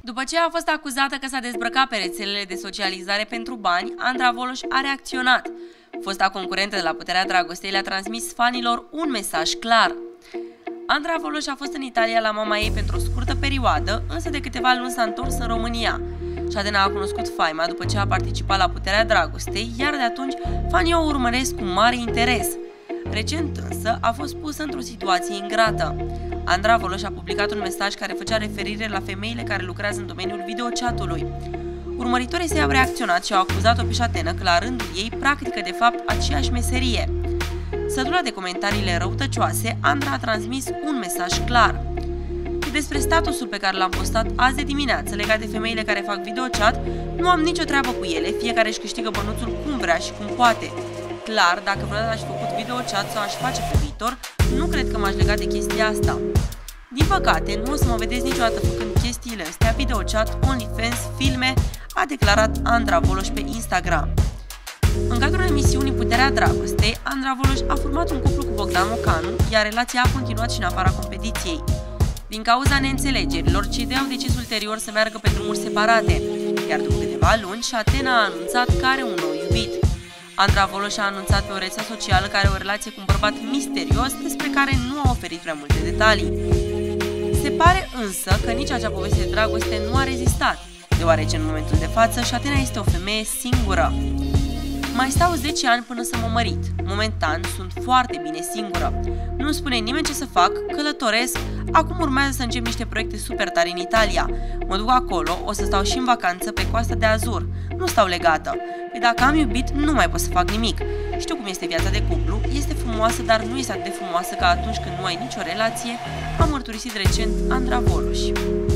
După ce a fost acuzată că s-a dezbrăcat pe rețelele de socializare pentru bani, Andra Voloș a reacționat. Fosta concurentă de la Puterea Dragostei le-a transmis fanilor un mesaj clar. Andra Voloș a fost în Italia la mama ei pentru o scurtă perioadă, însă de câteva luni s-a întors în România. Șatena a cunoscut faima după ce a participat la Puterea Dragostei, iar de atunci fanii o urmăresc cu mare interes. Recent însă a fost pusă într-o situație ingrată. Andra Voloș a publicat un mesaj care făcea referire la femeile care lucrează în domeniul videochatului. Urmăritorii săi au reacționat și au acuzat-o pe șatenă că la rândul ei practică de fapt aceeași meserie. Sătulă de comentariile răutăcioase, Andra a transmis un mesaj clar. Despre statusul pe care l-am postat azi de dimineață legat de femeile care fac videochat, nu am nicio treabă cu ele, fiecare își câștigă bănuțul cum vrea și cum poate. Clar, dacă vreodată aș fi făcut videochat sau aș face pe viitor, nu cred că m-aș lega de chestia asta. Din păcate, nu o să mă vedeți niciodată făcând chestiile astea, videochat, OnlyFans, filme, a declarat Andra Voloș pe Instagram. În cadrul emisiunii Puterea Dragostei, Andra Voloș a format un cuplu cu Bogdan Mocanu, iar relația a continuat și în afara competiției. Din cauza neînțelegerilor, cei doi au decis ulterior să meargă pe drumuri separate, iar după câteva luni, șatena a anunțat că are un nou iubit. Andra Voloș a anunțat pe o rețea socială că are o relație cu un bărbat misterios despre care nu a oferit prea multe detalii. Se pare însă că nici acea poveste de dragoste nu a rezistat, deoarece în momentul de față șatena este o femeie singură. Mai stau 10 ani până să mă mărit. Momentan sunt foarte bine singură. Nu-mi spune nimeni ce să fac, călătoresc, acum urmează să încep niște proiecte super tari în Italia. Mă duc acolo, o să stau și în vacanță pe Coasta de Azur. Nu stau legată. Păi dacă am iubit, nu mai pot să fac nimic. Știu cum este viața de cuplu, este frumoasă, dar nu este atât de frumoasă ca atunci când nu ai nicio relație, a mărturisit recent Andra Voloș.